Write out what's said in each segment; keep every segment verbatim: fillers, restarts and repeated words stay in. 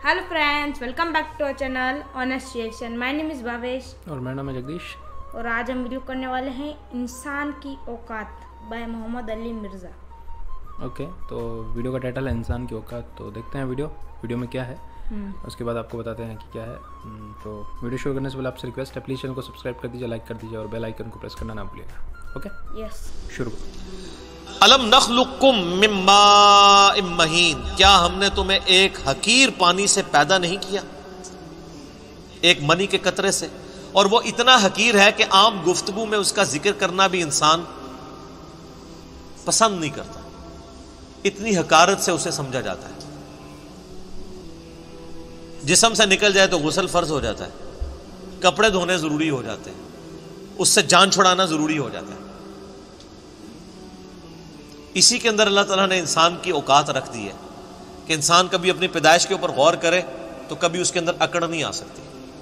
Hello friends, welcome back to our channel Honest Reaction. My name is Bhavesh और मेरा नाम है जगदीश और आज हम वीडियो करने वाले हैं इंसान की औकात by Mohammad Ali Mirza. Okay okay, तो वीडियो का टाइटल है इंसान की औकात। तो देखते हैं वीडियो वीडियो में क्या है, उसके बाद आपको बताते हैं कि क्या है। तो वीडियो शुरू करने से पहले आपसे रिक्वेस्ट है, प्लीज़ चैनल को सब्सक्राइब कर दीजिए, लाइक कर दीजिए और बेल आइकन को प्रेस करना ना भूलिएगा। ओके यस, शुरू। अलम नखलुकुम मिन माइन महीन, क्या हमने तुम्हें एक हकीर पानी से पैदा नहीं किया, एक मनी के कतरे से। और वो इतना हकीर है कि आम गुफ्तगू में उसका जिक्र करना भी इंसान पसंद नहीं करता, इतनी हकारत से उसे समझा जाता है। जिस्म से निकल जाए तो गुस्ल फर्ज हो जाता है, कपड़े धोने जरूरी हो जाते हैं, उससे जान छुड़ाना जरूरी हो जाता है। इसी के अंदर अल्लाह ताला ने इंसान की औकात रख दी है कि इंसान कभी अपनी पैदाइश के ऊपर गौर करे तो कभी उसके अंदर अकड़ नहीं आ सकती।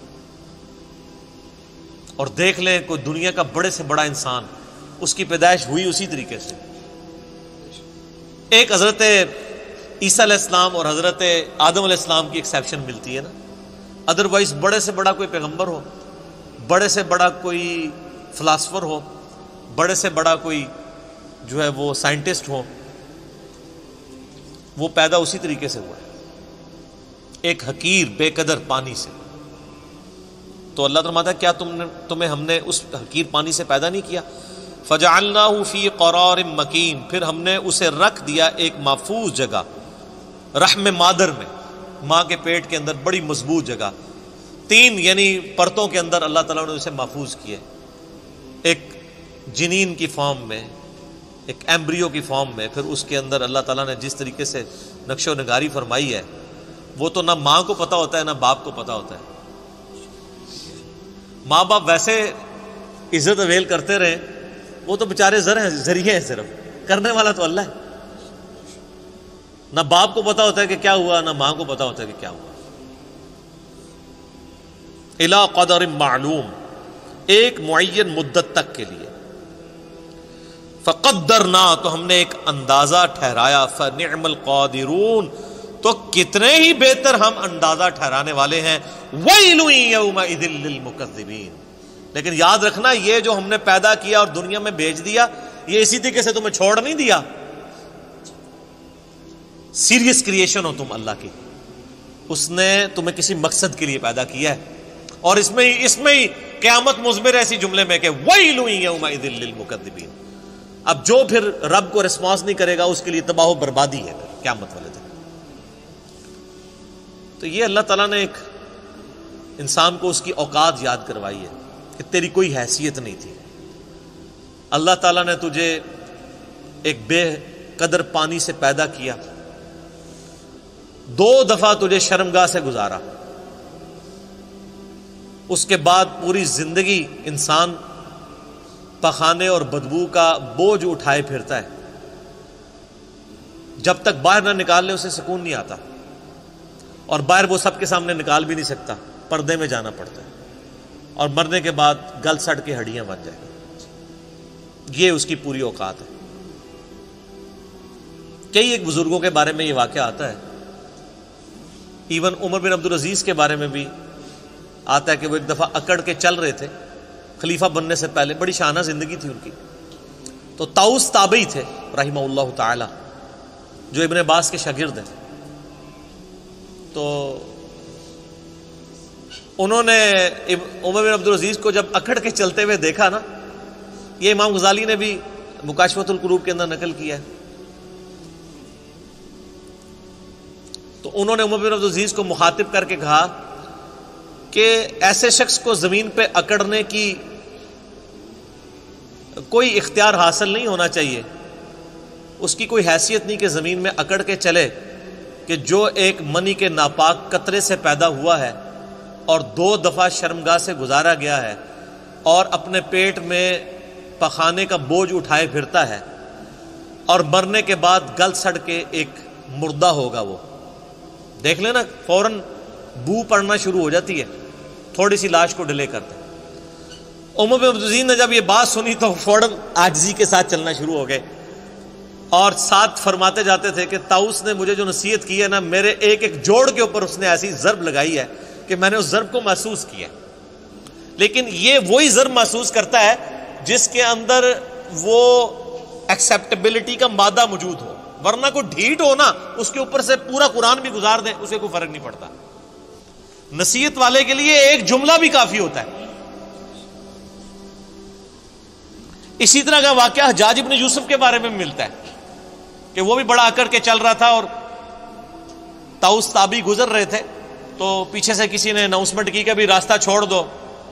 और देख लें कोई दुनिया का बड़े से बड़ा इंसान, उसकी पैदाइश हुई उसी तरीके से। एक हजरत ईसा अलैहिस्सलाम और हजरत आदम अलैहिस्सलाम की एक्सेप्शन मिलती है ना, अदरवाइज बड़े से बड़ा कोई पैगंबर हो, बड़े से बड़ा कोई फिलासफर हो, बड़े से बड़ा कोई जो है वो साइंटिस्ट हो, वो पैदा उसी तरीके से हुआ है, एक हकीर बेकदर पानी से। तो अल्लाह फरमाता है क्या तुमने तुम्हें हमने उस हकीर पानी से पैदा नहीं किया। फजअलनाहु फी क़रारिन मकीन, फिर हमने उसे रख दिया एक महफूज जगह, रहम मादर में, माँ के पेट के अंदर बड़ी मजबूत जगह, तीन यानी परतों के अंदर अल्लाह ताला ने उसे महफूज किया। एक जिनीन की फॉर्म में, एक एम्ब्रियो की फॉर्म में, फिर उसके अंदर अल्लाह ताला ने जिस तरीके से नक्शो नगारी फरमाई है वो तो ना माँ को पता होता है ना बाप को पता होता है। माँ बाप वैसे इज्जत अवेल करते रहे, वो तो बेचारे जर हैं, जरिए हैं, सिर्फ करने वाला तो अल्लाह है। ना बाप को पता होता है कि क्या हुआ, ना माँ को पता होता है कि क्या हुआ। इला क़दर मालूम, एक मुअय्यन मुद्दत तक के लिए। फ़क़द्दरना, तो हमने एक अंदाजा ठहराया। फ़निअमल क़ादिरून, तो कितने ही बेहतर हम अंदाजा ठहराने वाले हैं। वैलुन यौमइज़िन लिलमुकज़्ज़िबीन, लेकिन याद रखना ये जो हमने पैदा किया और दुनिया में भेज दिया, ये इसी तरीके से तुम्हें छोड़ नहीं दिया। सीरियस क्रिएशन हो तुम अल्लाह की, उसने तुम्हें किसी मकसद के लिए पैदा किया है। और इसमें ही इसमें ही क़यामत मुज़मिर ऐसी जुमले में कि वैलुन यौमइज़िन लिलमुकज़्ज़िबीन। अब जो फिर रब को रिस्पॉन्स नहीं करेगा उसके लिए तबाह बर्बादी है क़यामत वाले दिन। तो ये अल्लाह ताला ने एक इंसान को उसकी औकात याद करवाई है कि तेरी कोई हैसियत नहीं थी। अल्लाह ताला ने तुझे एक बेकदर पानी से पैदा किया, दो दफा तुझे शर्मगाह से गुजारा, उसके बाद पूरी जिंदगी इंसान पखाने और बदबू का बोझ उठाए फिरता है। जब तक बाहर ना निकाल ले उसे सुकून नहीं आता, और बाहर वो सबके सामने निकाल भी नहीं सकता, पर्दे में जाना पड़ता है, और मरने के बाद गल सड़ के हड्डियां बन जाएगी। ये उसकी पूरी औकात है। कई एक बुजुर्गों के बारे में ये वाक़या आता है, even Umar bin Abdul Aziz के बारे में भी आता है कि वो एक दफा अकड़ के चल रहे थे खलीफा बनने से पहले, बड़ी शाना जिंदगी थी उनकी। तो ताउस ताबई थे रहिमहुल्लाह ताला, जो इब्न अब्बास के शागिर्द हैं। तो उन्होंने उमर बिन अब्दुल अजीज को जब अकड़ के चलते हुए देखा ना, ये इमाम गजाली ने भी मुकाशफतुल कुरूब के अंदर नकल किया है। तो उन्होंने उमर बिन अब्दुल अजीज को मुखातिब करके कहा कि ऐसे शख्स को जमीन पे अकड़ने की कोई इख्तियार हासिल नहीं होना चाहिए, उसकी कोई हैसियत नहीं कि ज़मीन में अकड़ के चले कि जो एक मनी के नापाक कतरे से पैदा हुआ है और दो दफ़ा शर्मगाह से गुजारा गया है और अपने पेट में पखाने का बोझ उठाए फिरता है और मरने के बाद गल सड़ के एक मुर्दा होगा। वो देख लेना, फौरन बू पड़ना शुरू हो जाती है, थोड़ी सी लाश को डिले करते हैं। उमर बिन अब्दुल अजीज ने जब ये बात सुनी तो फौरन आजिज़ी के साथ चलना शुरू हो गए اور ساتھ فرماتے جاتے تھے کہ طاؤس نے مجھے جو نصیحت کی ہے نا، میرے ایک ایک جوڑ کے اوپر اس نے ایسی ضرب لگائی ہے کہ میں نے اس ضرب کو محسوس کیا. لیکن یہ وہی ضرب محسوس کرتا ہے جس کے اندر وہ ایکسیپٹیبلٹی کا مادہ موجود ہو، ورنہ کوئی ڈھیٹ ہو نا، اس کے اوپر سے پورا قرآن بھی گزار دیں، اسے کوئی فرق نہیں پڑتا. نصیحت والے کے لیے ایک جملہ بھی کافی ہوتا ہے. اسی طرح کا واقعہ حجاج ابن یوسف کے بارے میں ملتا ہے کہ وہ بھی بڑا اکڑ کے چل رہا تھا اور طاؤس تابعی گزر رہے تھے تو پیچھے سے کسی نے اناؤنسمنٹ کی کہ بھی راستہ چھوڑ دو،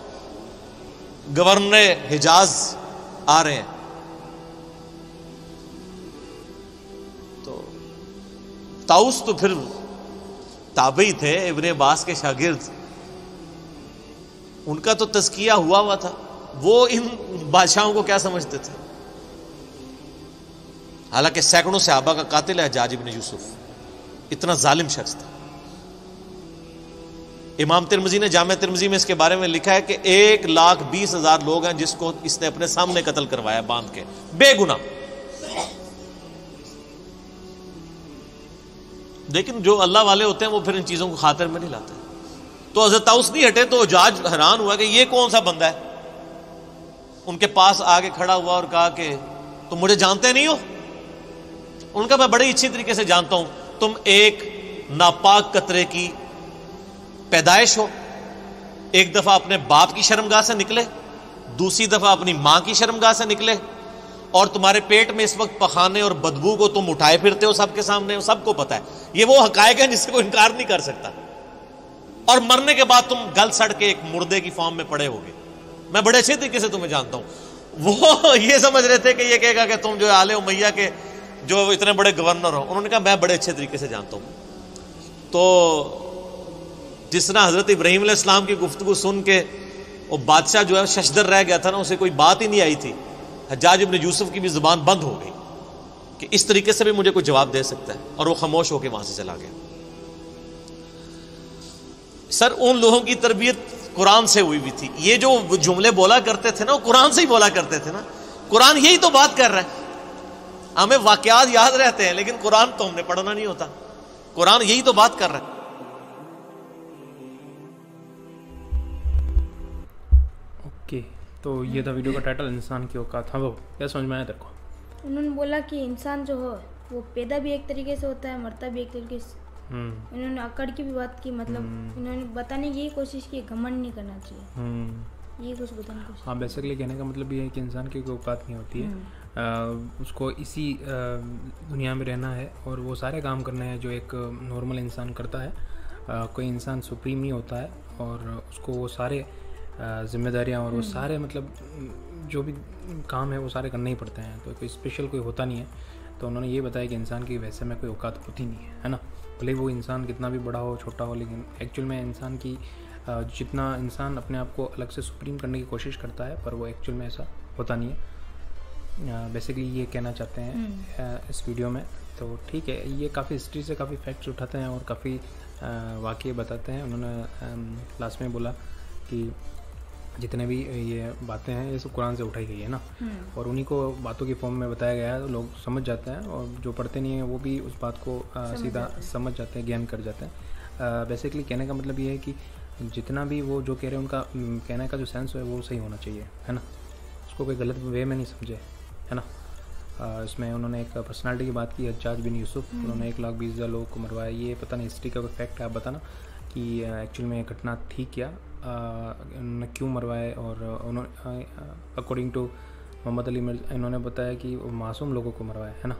گورنر حجاز آ رہے ہیں. تو طاؤس تو پھر تابعی تھے، ابن عباس کے شاگرد، ان کا تو تزکیہ ہوا ہوا تھا، وہ ان بادشاہوں کو کیا سمجھتے تھے؟ حالانکہ سینکڑوں صحابہ کا قاتل ہے حجاج ابن یوسف، اتنا ظالم شخص تھا. امام ترمذی نے جامع ترمذی میں اس کے بارے میں لکھا ہے کہ ایک لاکھ بیس ہزار لوگ ہیں جس کو اس نے اپنے سامنے قتل کروایا باندھ کے، بے گناہ. لیکن جو اللہ والے ہوتے ہیں وہ پھر ان چیزوں کو خاطر میں نہیں لاتے. تو حضرت طاؤس نہیں ہٹے تو حجاج حیران ہوا کہ یہ کون سا بندہ ہے. ان کے پاس آگے کھڑا ہوا اور کہا کہ تم مجھے جانتے نہیں ہو؟ ان کا میں بڑی اچھی طریقے سے جانتا ہوں، تم ایک ناپاک قطرے کی پیدائش ہو. ایک دفعہ اپنے باپ کی شرمگاہ سے نکلے، دوسری دفعہ اپنی ماں کی شرمگاہ سے نکلے، اور تمہارے پیٹ میں اس وقت پخانے اور بدبو کو تم اٹھائے پھرتے ہو سب کے سامنے، سب کو پتا ہے. یہ وہ حقائق ہیں جس سے کوئی انکار نہیں کر سکتا. اور مرنے کے بعد تم گل سڑ کے ایک مردے کی فارم میں پڑے ہوگے. میں بڑے اچھے طریقے سے تمہیں جانتا ہوں. وہ یہ سمجھ رہے تھے کہ یہ کہے گا کہ تم جو آل امیہ کے جو اتنے بڑے گورنر ہو. انہوں نے کہا میں بڑے اچھے طریقے سے جانتا ہوں. تو جس طرح حضرت ابراہیم علیہ السلام کی گفتگو سن کے وہ بادشاہ جو ہے ششدر رہ گیا تھا نا، اسے کوئی بات ہی نہیں آئی تھی، حجاج ابن یوسف کی بھی زبان بند ہو گئی کہ اس طریقے سے بھی مجھے کوئی جواب دے سکتا ہے، اور وہ خاموش ہو کے وہاں سے چلا گیا. سر ان لوگوں کی تربیت قرآن سے ہوئی بھی تھی. یہ جو جملے بولا کرتے تھے نا، وہ قرآن سے ہی بولا کرتے تھے نا. قرآن یہی تو بات کر رہا ہے. ہمیں واقعات یاد رہتے ہیں لیکن قرآن تو ہم نے پڑھنا نہیں ہوتا. قرآن یہی تو بات کر رہا ہے. اوکے، تو یہ تھا ویڈیو کا ٹائٹل، انسان کی اوقات. ہاں وہ کیا سمجھ میں آیا تیرے کو؟ انہوں نے بولا کہ انسان جو ہو وہ پیدا بھی ایک طریقے سے ہوتا ہے، مرتا بھی ایک طریقے سے. انہوں نے اکڑ کی بھی بات کی، مطلب انہوں نے بتانے کی یہی کوشش کی گھمنڈ نہیں کرنا چاہیے، یہ کچھ بتانے کی کوشش. ہاں بیسکلی کہنے کا مطلب یہ ہے کہ انسان کی کوئی اوقات نہیں ہوتی ہے، اس کو اسی دنیا میں رہنا ہے اور وہ سارے کام کرنے ہیں جو ایک نارمل انسان کرتا ہے. کوئی انسان سپریم نہیں ہوتا ہے اور اس کو وہ سارے ذمہ داریاں اور وہ سارے مطلب جو بھی کام ہے وہ سارے کرنے ہی پڑتے ہیں. تو کوئی اسپیشل کوئی ہوتا نہیں ہے. تو انہوں نے یہ بتایا کہ انسان کی ویسے میں کوئی اوقات ہوتی نہیں ہے، ہے نا. بھلے وہ انسان کتنا بھی بڑا ہو چھوٹا ہو، لیکن ایکچوئل میں انسان کی جتنا انسان اپنے آپ کو الگ سے سپریم کرنے کی کوشش کرتا ہے پر وہ ایکچوئل میں ایسا ہوتا نہیں ہے. بیسکلی یہ کہنا چاہتے ہیں اس ویڈیو میں. تو ٹھیک ہے، یہ کافی ہسٹری سے کافی فیکٹس اٹھاتے ہیں اور کافی واقعے بتاتے ہیں. انہوں نے لاسٹ میں بولا کہ جتنے بھی یہ باتیں ہیں یہ سب قرآن سے اٹھائی گئی ہے نا، اور انہی کو باتوں کی فارم میں بتایا گیا ہے. لوگ سمجھ جاتے ہیں اور جو پڑھتے نہیں ہیں وہ بھی اس بات کو سیدھا سمجھ جاتے ہیں، گیان کر جاتے ہیں. بیسکلی کہنے کا مطلب یہ ہے کہ جتنا بھی وہ جو کہہ رہے ہیں ان کا کہنے کا جو سینس ہے وہ صحیح ہونا چاہیے، ہے نا. اس کو کوئی غلط وے میں نہیں سمجھے، ہے نا. اس میں انہوں نے ایک پرسنالٹی کی بات کی، حجاج بن یوسف، انہوں نے ایک لاکھ بیس ہزار لوگوں کو مروایا. یہ پتہ نہیں ہسٹری کا کوئی فیکٹ ہے، آپ بتانا کہ ایکچوئل میں یہ گھٹنا تھی کیا، انہوں نے کیوں مروائے. اور انہوں اکارڈنگ ٹو محمد علی مرزا انہوں نے بتایا کہ وہ معصوم لوگوں کو مروایا، ہے نا.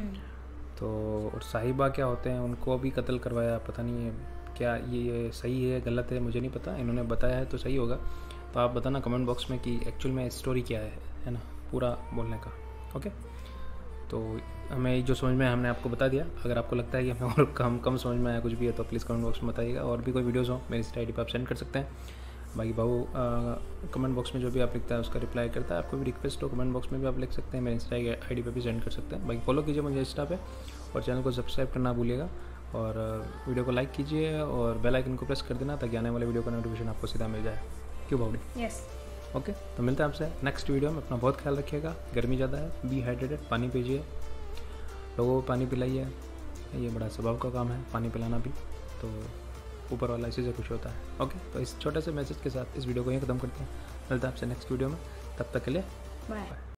تو اور صاحبہ کیا ہوتے ہیں ان کو بھی قتل کروایا. پتہ نہیں ہے کیا یہ صحیح ہے غلط ہے، مجھے نہیں پتہ. انہوں نے بتایا ہے تو صحیح ہوگا. تو آپ بتانا کمنٹ باکس میں کہ ایکچوئل میں اسٹوری کیا ہے، ہے نا، پورا بولنے کا. اوکے، تو ہمیں جو سمجھ میں ہم نے آپ کو بتا دیا. اگر آپ کو لگتا ہے کہ ہمیں اور کم کم سمجھ میں آیا کچھ بھی ہے تو پلیز کمنٹ باکس میں بتائیے گا. اور بھی کوئی ویڈیوز ہوں میری انسٹا آئی ڈی پہ آپ سینڈ کر سکتے ہیں. باقی بابو کمنٹ باکس میں جو بھی آپ لکھتا ہے اس کا رپلائی کرتا ہے. آپ کو بھی ریکویسٹ ہو کمنٹ باکس میں بھی آپ لکھ سکتے ہیں، میرے انسٹا آئی ڈی پہ بھی سینڈ کر سکتے ہیں. باقی فالو کیجیے مجھے انسٹا پہ اور چینل کو سبسکرائب کرنا بھولیے گا. اور ویڈیو کو لائک کیجیے اور بیل آئکن کو پریس کر دینا تاکہ آنے والے ویڈیو کا نوٹیفیکیشن آپ کو سیدھا مل جائے. کیوں باؤڈی؟ یس. اوکے، تو ملتے ہیں آپ سے نیکسٹ ویڈیو میں. اپنا بہت خیال رکھیے گا. گرمی زیادہ ہے، بی ہائیڈریٹڈ، پانی پیجیے. لوگوں کو پانی پلائیے, یہ بڑا ثواب کا کام ہے پانی پلانا بھی, تو اوپر والا اسی سے خوش ہوتا ہے. اوکے, تو اس چھوٹے سے میسج کے ساتھ اس ویڈیو کو یہیں ختم کرتے ہیں. ملتا ہے آپ سے نیکسٹ ویڈیو میں, تب تک کے لیے بائے.